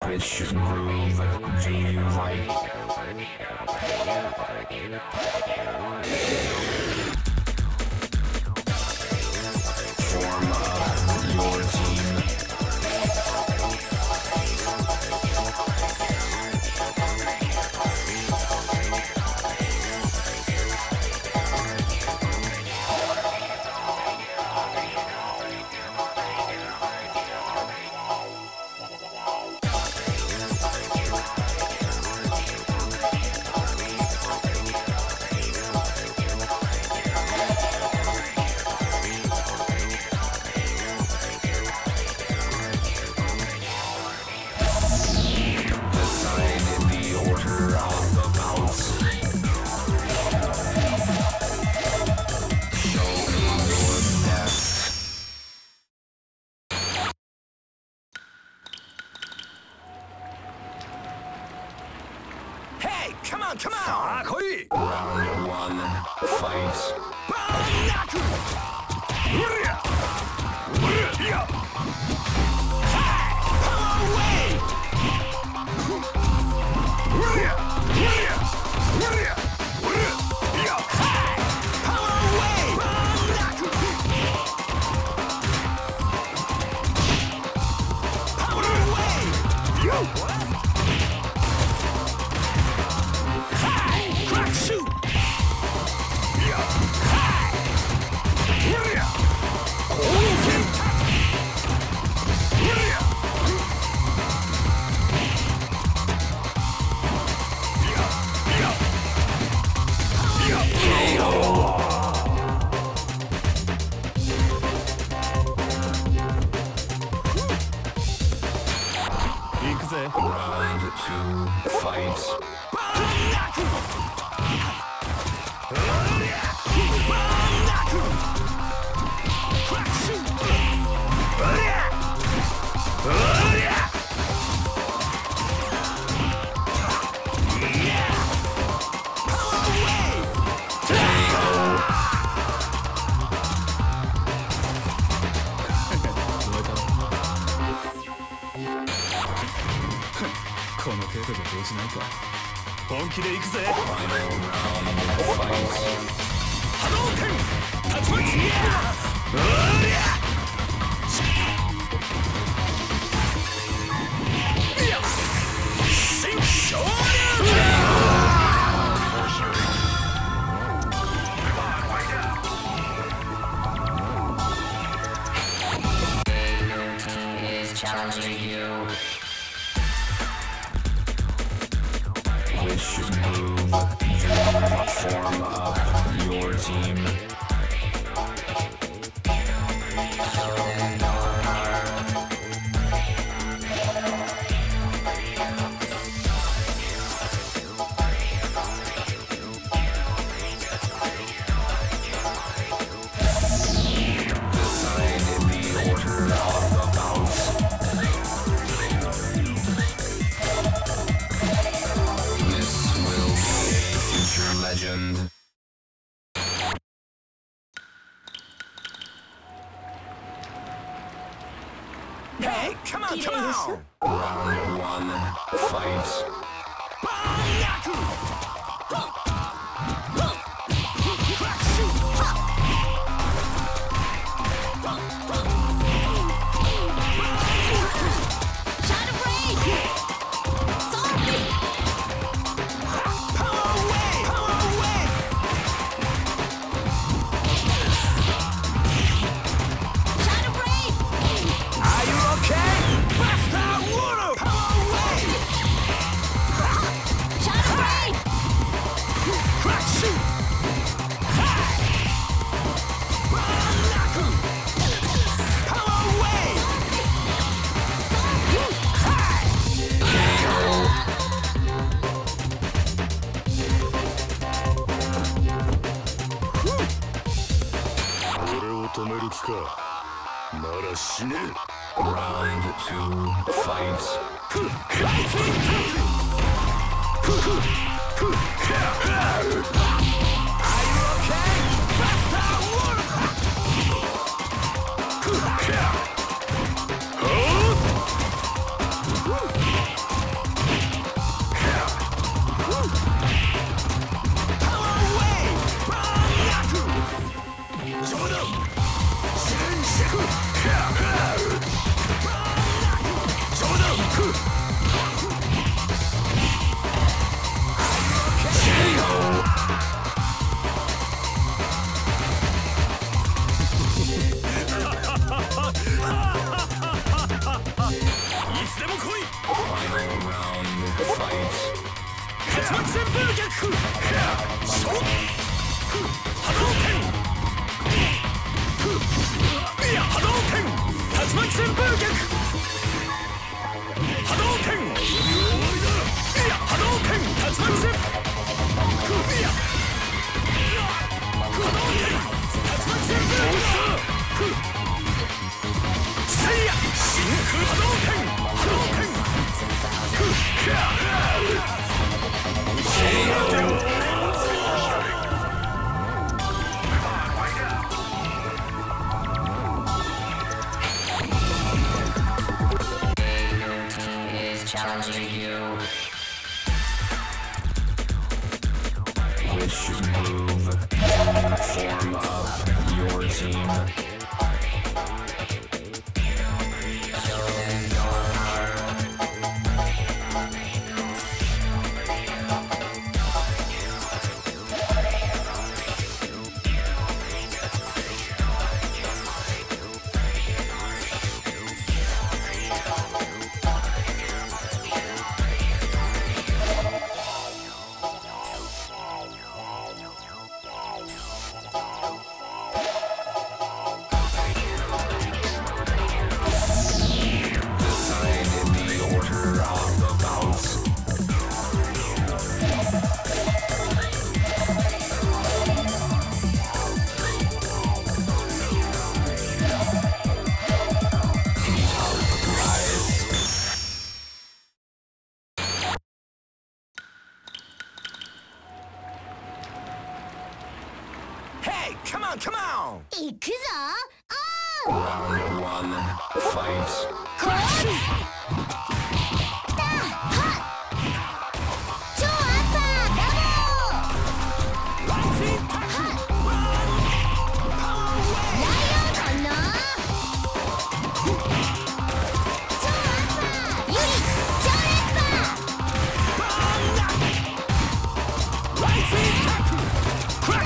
Which groove do you like? Form up your team. Come on, come on! Round one, fight. Round two, fight. Challenging you. Which move form up your team? Legend. Hey, come on, come on! Round one, fight. Round two, fight. Challenging you. Which move form up your team? Come on, come on! 行くぞおー Round one, fight. こー超アッパーダブルライオンかな超アッパーユリ超レッパーライフィンタッククラッ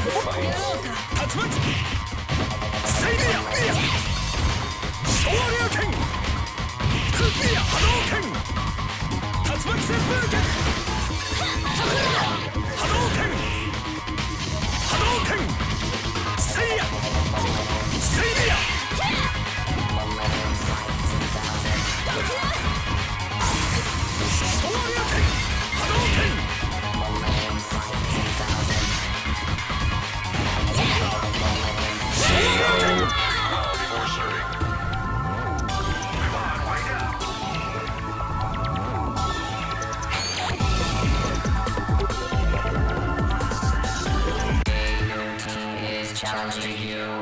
Challenging you.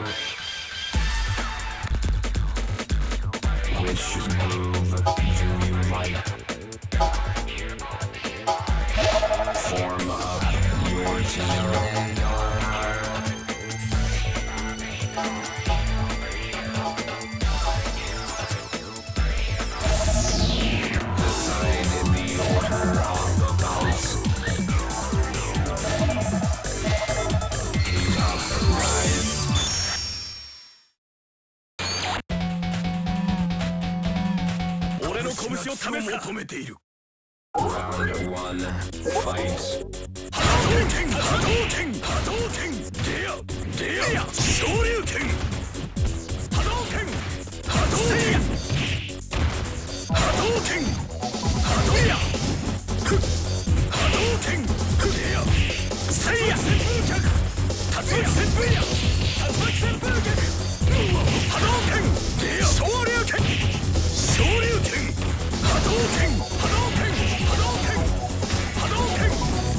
Which move do you like? Form up your team. Decide in the order of the bouts. Round one, fight. Hadouken! Hadouken! Hadouken! Deya! Shoryuken! Hadouken! Hadouken! Hadouken! Deya! Hadouken! Deya! Seiya! Senpukyaku! Tatsumaki Senpukyaku! Tatsumaki Senpukyaku! Hadouken! Deya! Shoryuken! Shoryuken! Hadouken! Hadouken! Hadouken! Hadouken!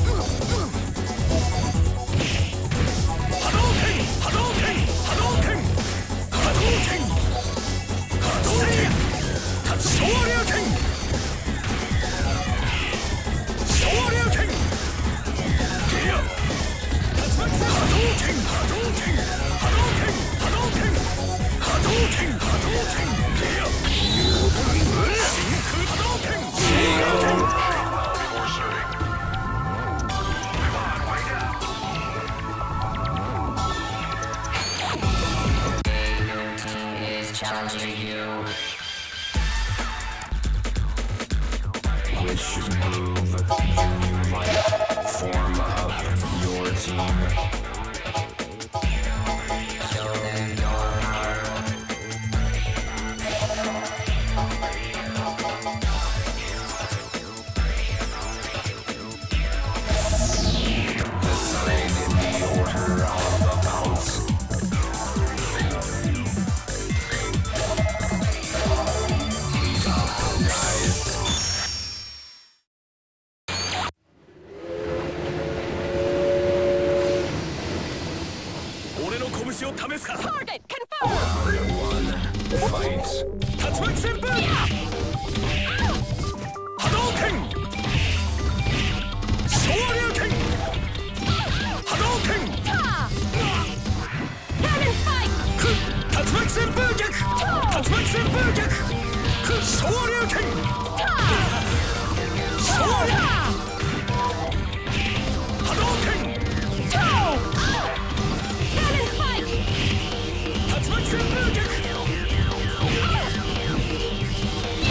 Hadouken! Hadouken! Hadouken! Hadouken! Hadouken! Shoryuken! Shoryuken! Deya! Tatsumaki Hadouken! Hadouken! Hadouken! Hadouken! Hadouken! Hadouken! Deya! Hadouken! Hadouken! Challenging you. Which move do you like? Form up your team. Show them your heart. Decide in the order of the bouts. Target confirmed! Round one, fight. Tatsumaki Senpukyaku! Hadouken! Shoryuken! Hadouken! Cannon spike! Tatsumaki Senpukyaku! Tatsumaki Senpukyaku! Shoryuken! Shoryuken! Hadouken! Cannon spike! Tatsumaki Senpukyaku!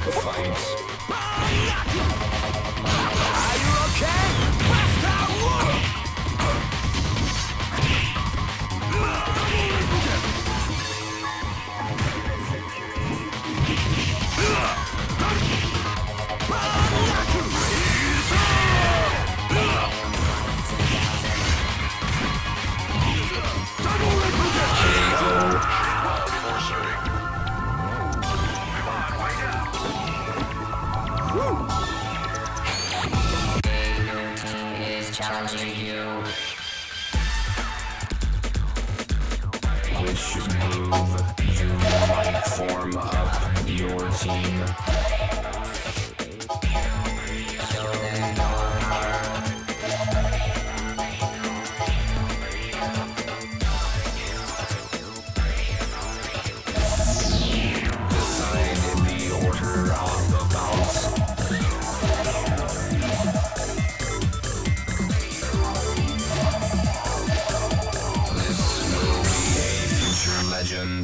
Fight. Are you okay? Master War! Challenging you. Which move you might form up your team? Show them your power. Decide in the order of the bouts. Legend.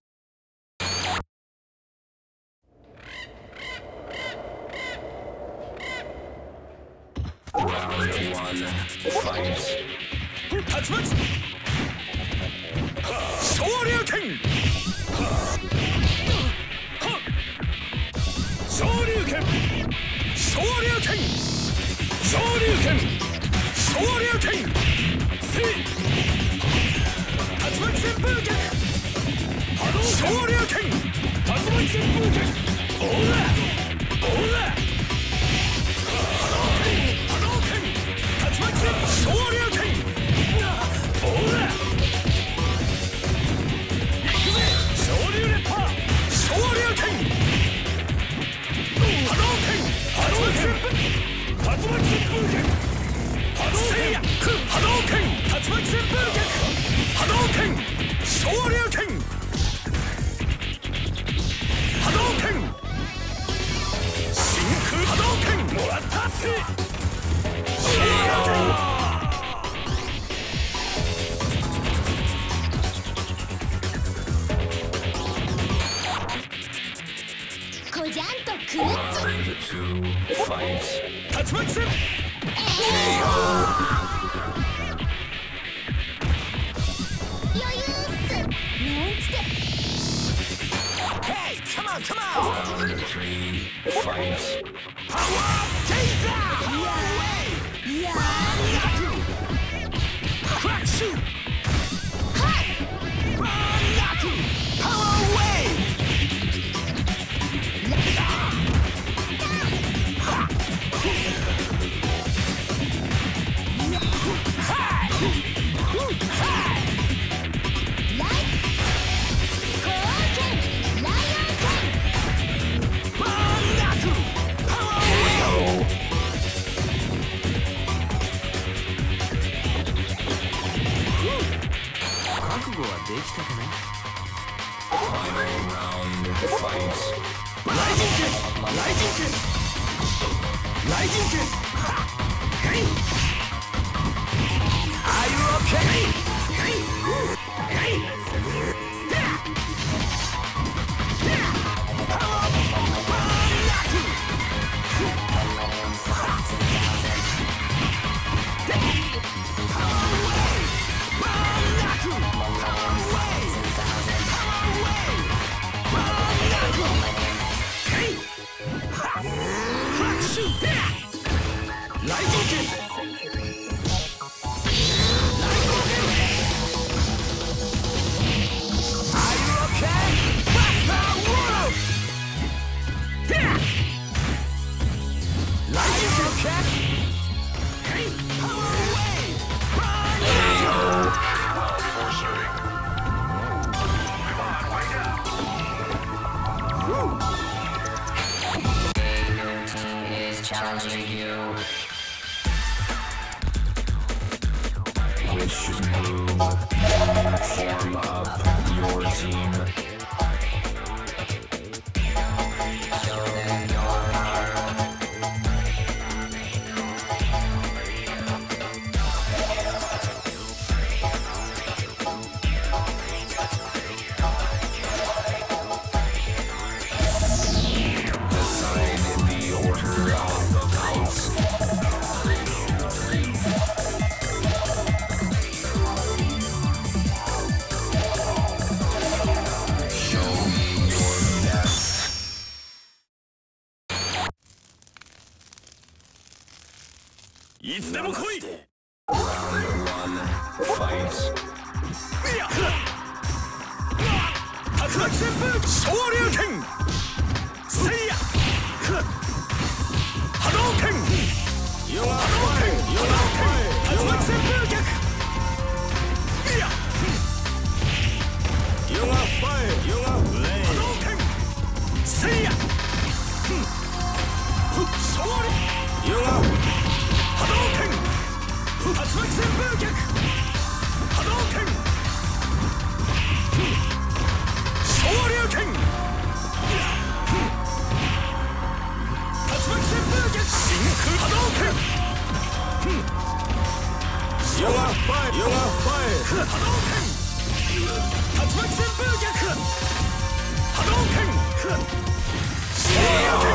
Round 1. Fight. Tatsumaki! Shoryuken! Shoryuken! Shoryuken! Shoryuken! Shoryuken! See! Tatsumaki senpukyaku! Shoryuken! Tatsumaki senpukyaku! Ola! Ola! Hadouken! Tatsumaki senpukyaku! Shoryuken! Ola! Ikuze! Shoryurepa! Shoryuken! Hadouken! Tatsumaki senpukyaku! Tatsumaki senpukyaku! Seiya! Hadouken! Tatsumaki senpukyaku! Hadouken! Shoryuken! Hadouken! Shinku Hadouken! Moratta! Shoryuken! Kojanto Kurutsu! Round 2. Fight. Tatsumaki sen! Hey, come on, come on! Round 3. Fight. Power Taser! Crack shoot! Power wave! Final round. Fight. Are you okay? Challenging you. Which move form up your team? Show them your power. いつでも来い。 Round 1 fight. 竜巻旋風昇竜拳せいや波動拳波動拳竜巻旋風逆いや波動拳せいや昇竜波動拳竜巻旋風逆波動拳昇竜拳竜巻旋風逆真空波動拳波動拳竜巻旋風逆波動拳昇竜拳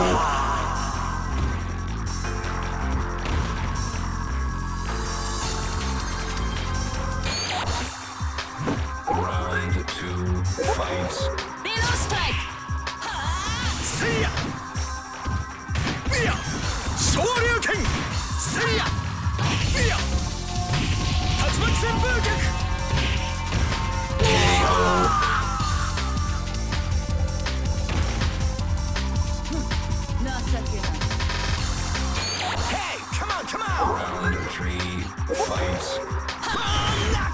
Round 2 fight. ベロストライクせいやいや昇竜拳せいやいや竜巻旋風逆情けない Hey come on come on Round 3 fight. ナク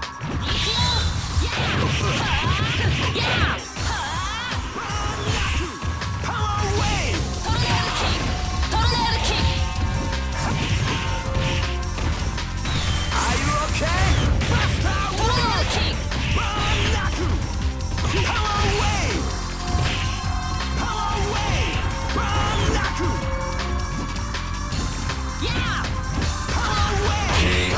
パワーウェイトルネードキックトルネードキック Are you okay? バスタートルネードキックバーナクパワーウェイパワーウェイバーナクヤーパワーウェイ KO.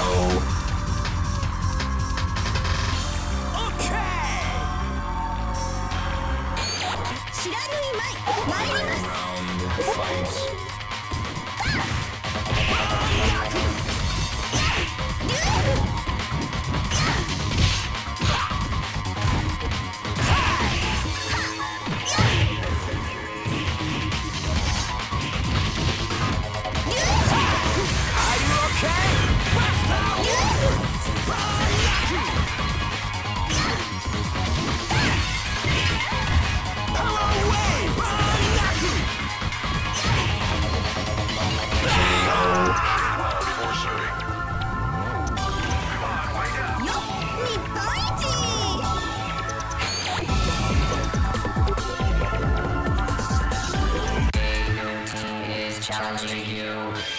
OK 知らぬいまい参ります Round fight. よっ日本一 Is challenging you.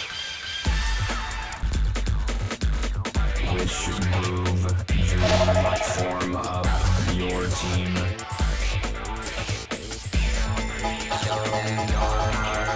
Which move do you form up your team? Show them your power.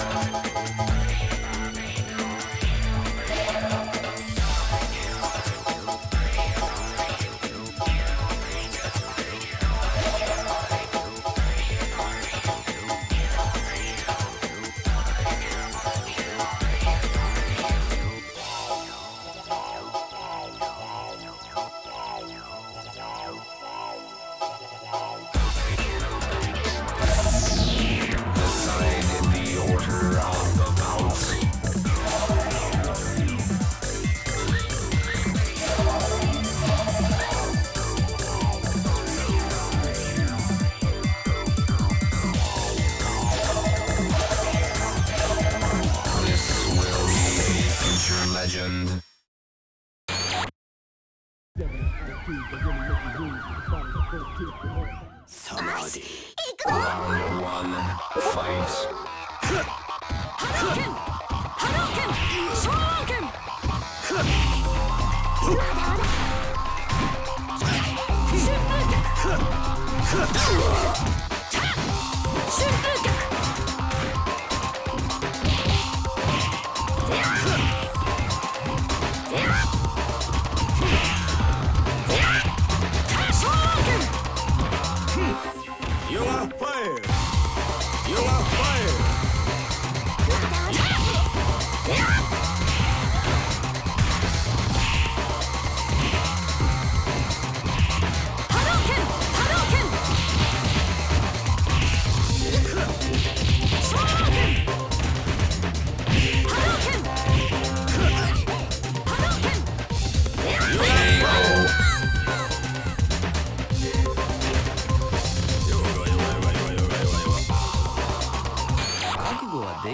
Decide the order of the bouts. This will be a future legend. Samadhi Round 1 fight. 波動拳波動拳昇竜拳まだまだ旋風脚旋風脚昇竜拳 You are fire You are fire 波動拳波動拳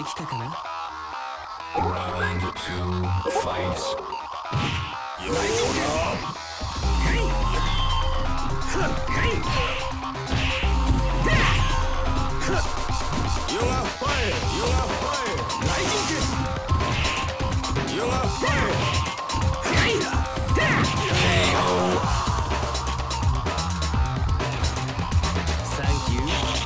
きたかな。 Round 2, fight. You are fire! You are fire! Lightning kick! You are fire! Thank you.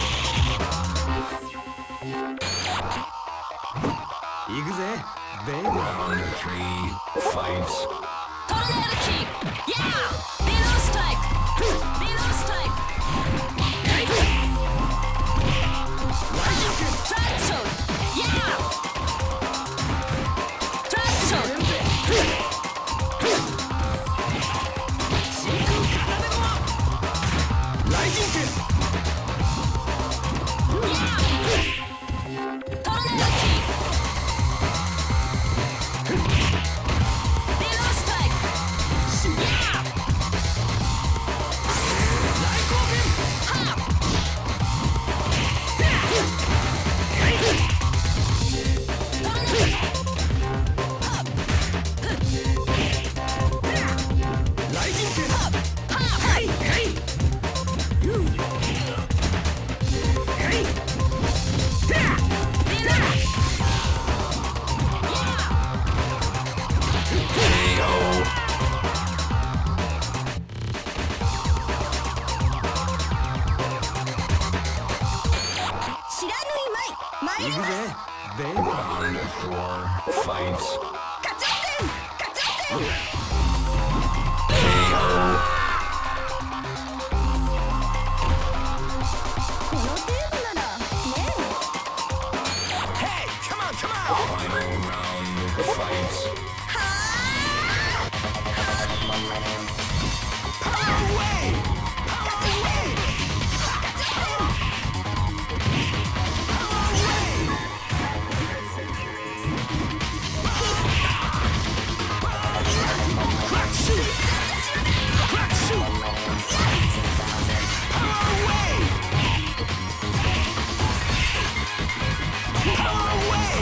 行くぜ、ベイビー。 Round 3, fight. トルネードキック Yeah! リローストライクリローストライクトラックショット Yeah! トラックショット真空片手のライジング Yeah! トルネードキックリローストライク Yeah! 大貢献はっライジングはいはいユーはい知らぬいまい参ります行くぜ、ベイビー。 Round 4, fight. カチャッテンカチャッテンこの程度ならね Hey, come on, come on! Final round, fight. Power away! Power away! Power away! Crack shoot! Crack shoot! Power away! Power away!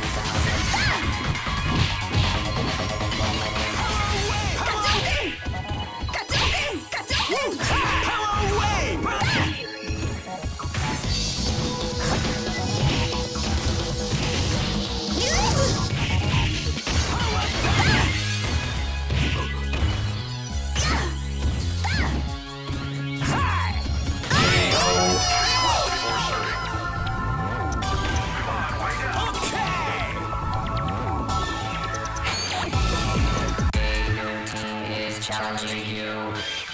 Power away! Challenging you.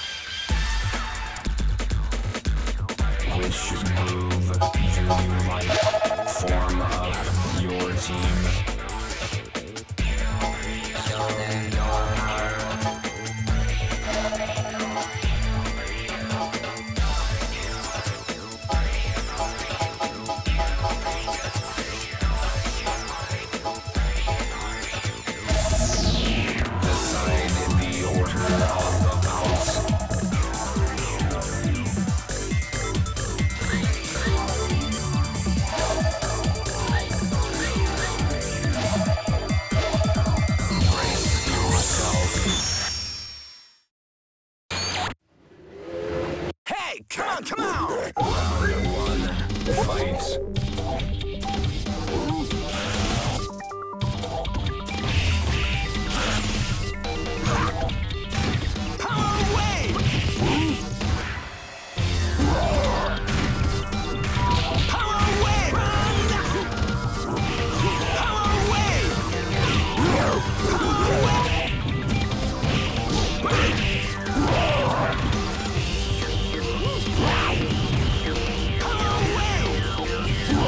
Which move do you like? Form up your team. Show them your power. Decide the order of the bouts. Brace yourself. Hey, come on, come on! Round 1, fight. Power away! Power away! Power away! Power away!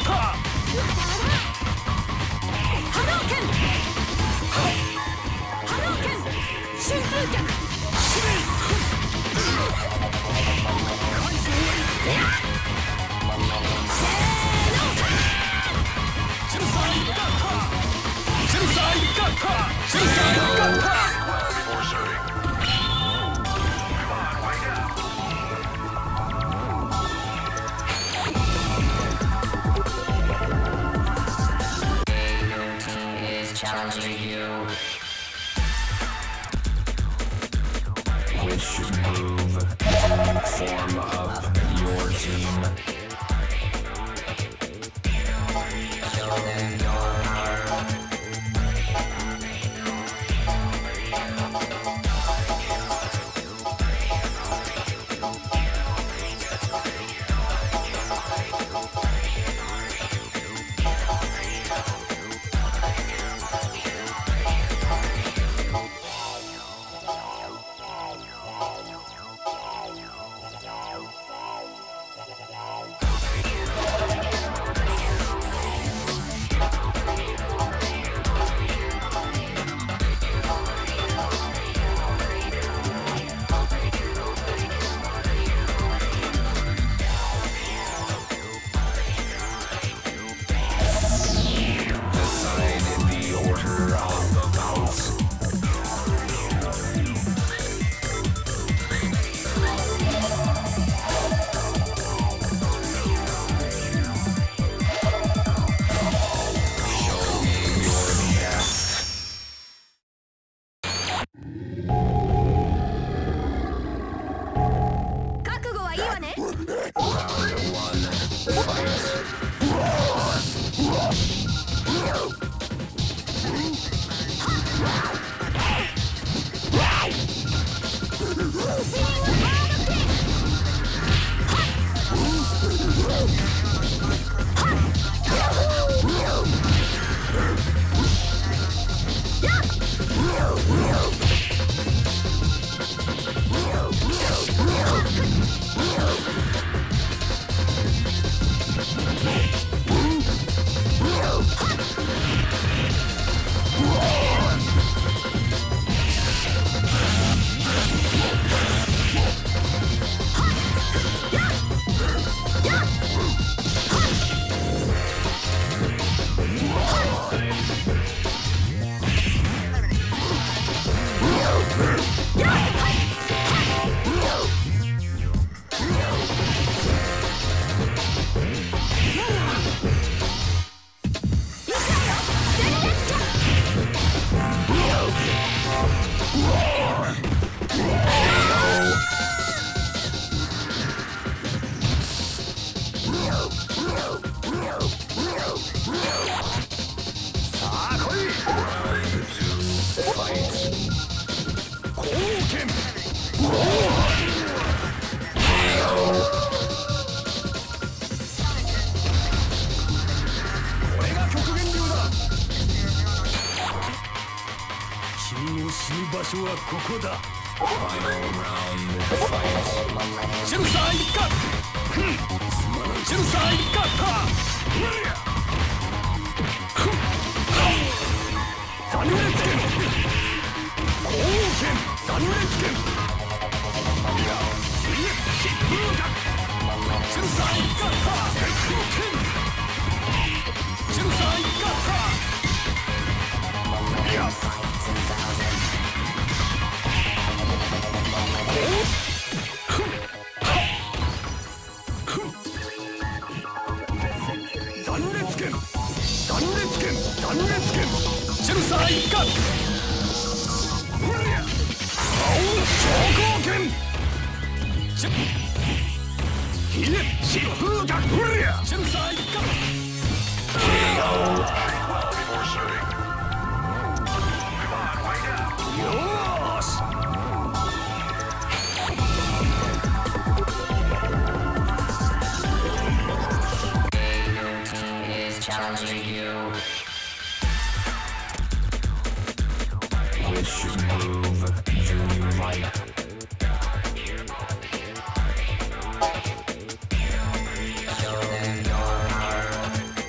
ター波動拳波動拳旋風脚 Challenging you. Which move form up your team? Show them your power. Challenging you. Which move do you like? Show them your power.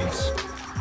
fights.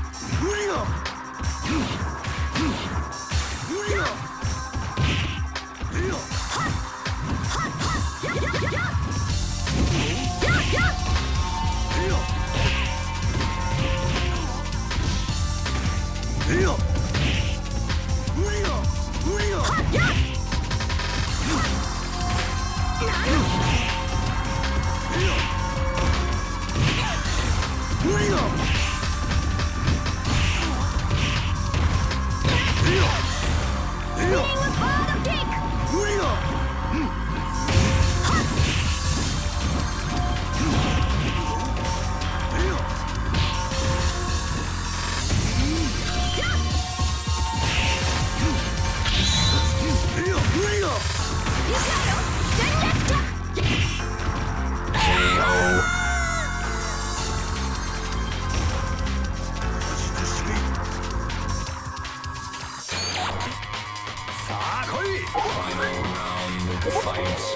Final round fights.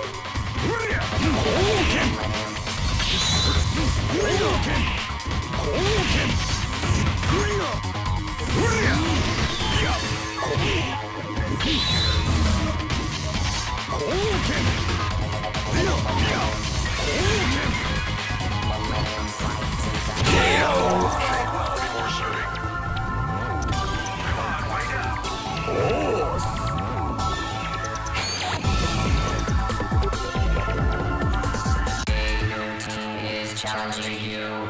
Challenging you.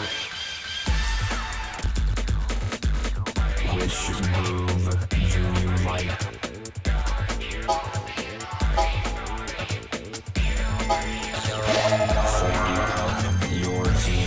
Which move do you like? Form up your team.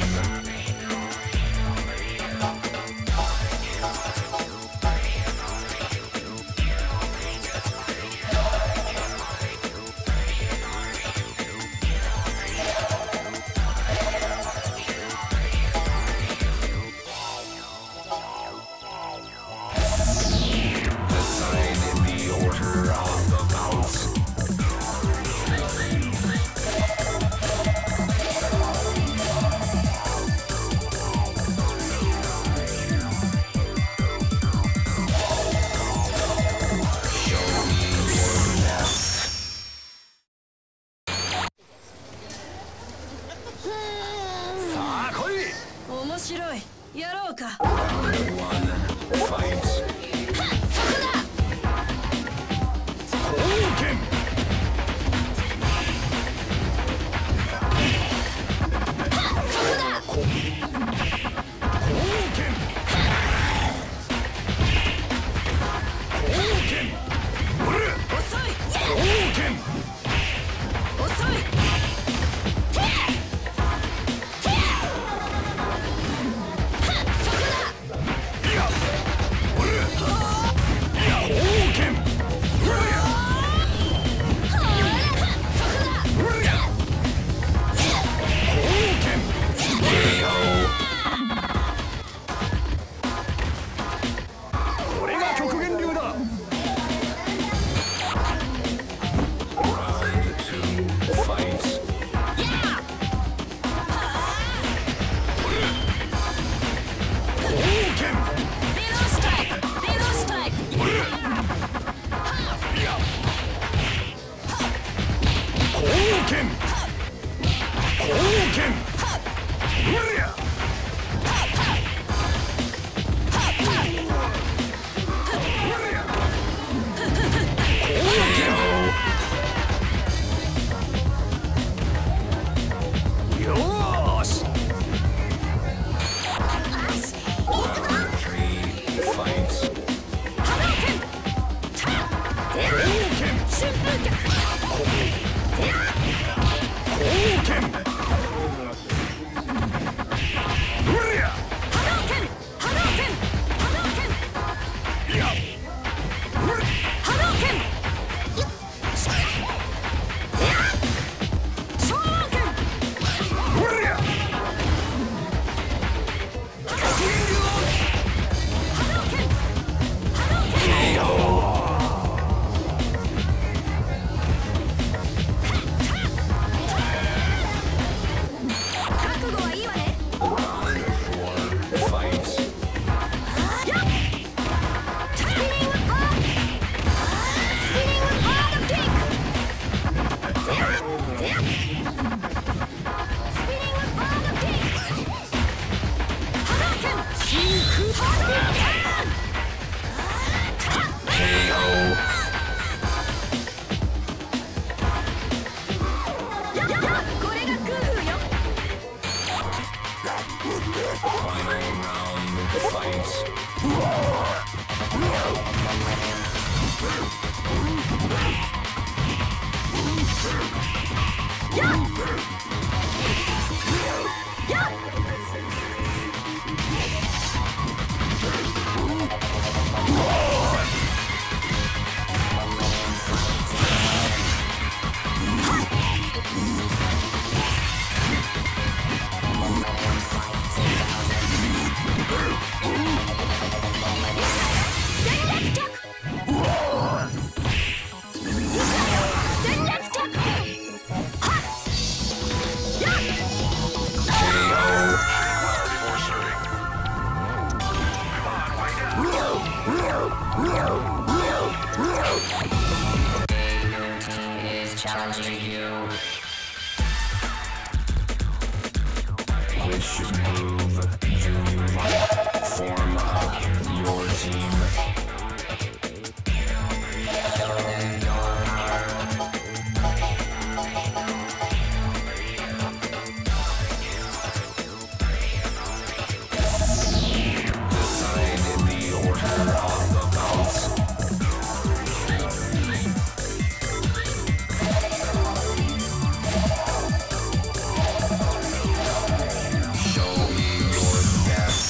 fights. Challenging you. Which move do you like? Form up your team. Show them your power. Decide in the order of the bouts. Show me your best.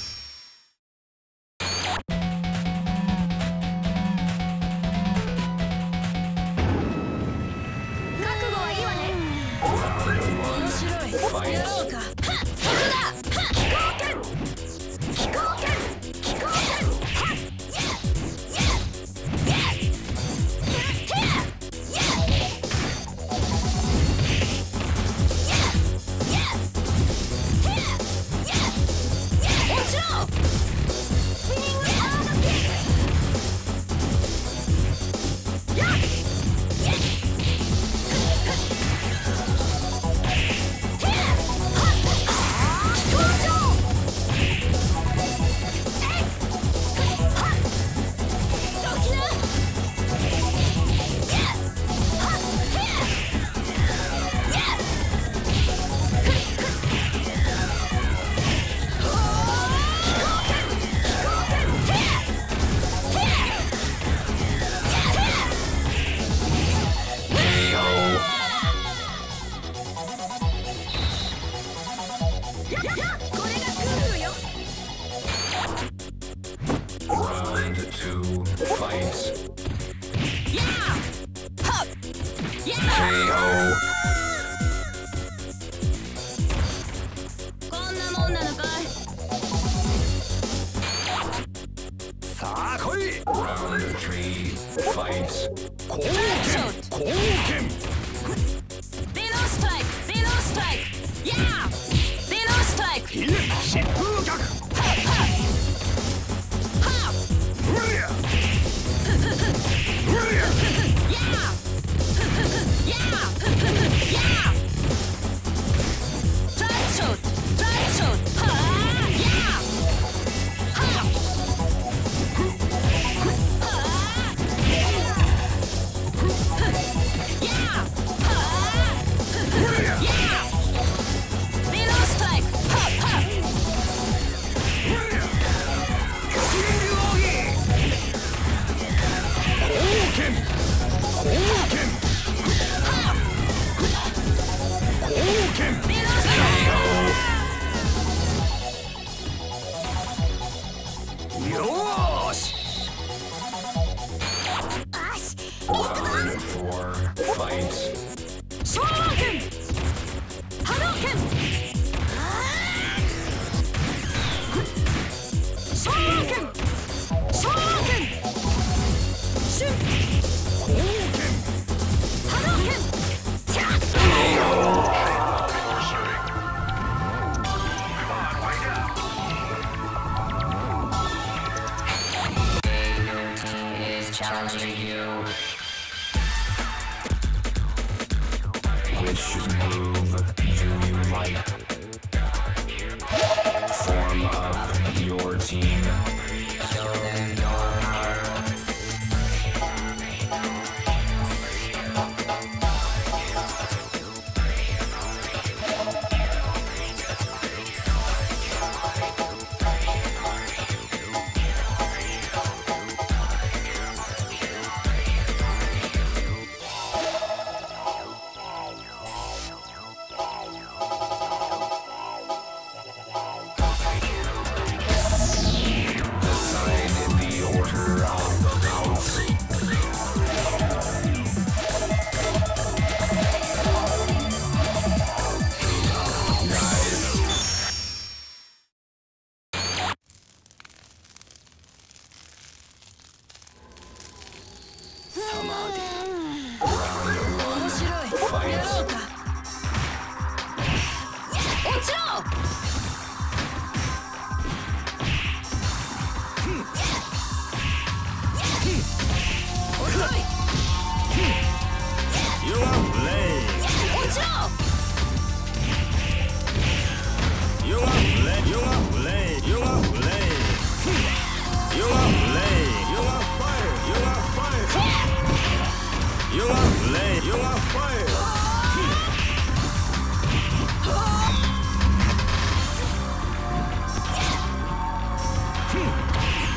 覚悟はいいわね。 Round one. やろう Fight. か。そこだ。飛行剣。飛行剣。飛行剣。もちろん。スピニングアームキック。やっ。 Round two. Fight. KO. こんなもんなのかい。 さあ来い。 Round three. Fight. 貢献貢献。 デノストライク。デノストライク。デノストライク。 ひれ疾風脚。うりゃうりゃ。 Round four. Fight. ソーラー剣。波動拳。ソーラー剣。ソーラー剣。シュン。波動拳。キャッ。 Challenging you. Which move do you like? Form up your team. Show them your power.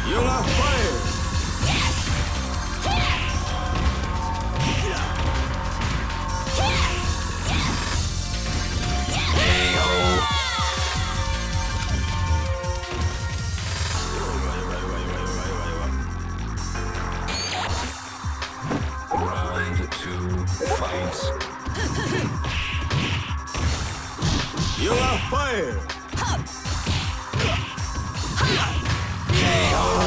You're on fire! Round 2, fight. You're on fire! KO.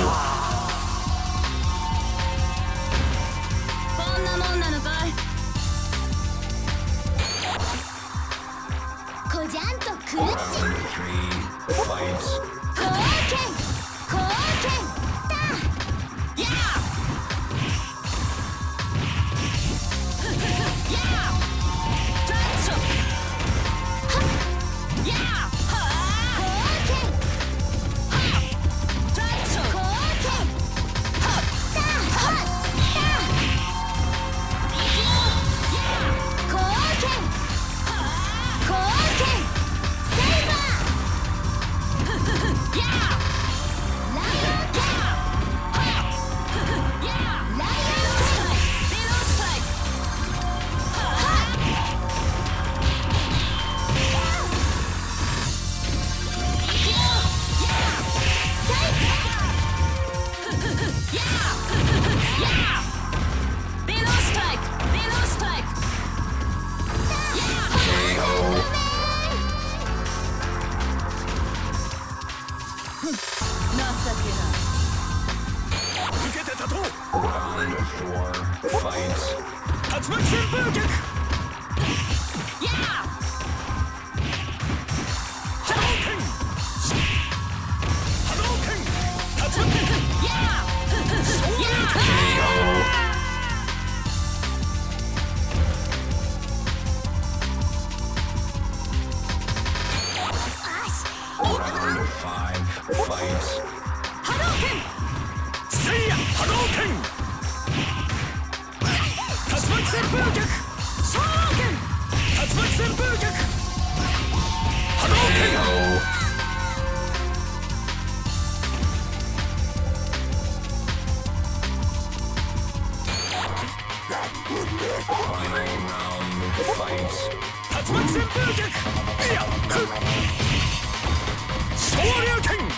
こんなもんなのかい。こじゃんとクルッチ Round 3, fight. 貢献貢献だやあやあタッチョはっやあ貢献はっタッチョ貢献はっだはっだいくよやあ貢献はっ貢献セイバーやあライオンキャーはっやあライオンストライクベローストライクはっいくよやあセイやあやあベローストライクベローストライクやあ KO. 情けない受けて立とう Round 4, fight. 竜巻旋風脚やあ波動拳波動拳竜巻やあ総流拳 KO. よし Round 5, fight. 波動拳せいや波動拳竜巻旋風脚昇拳竜巻旋風脚波動拳 KO. Final round, fight. 竜巻旋風脚いやふっ総流拳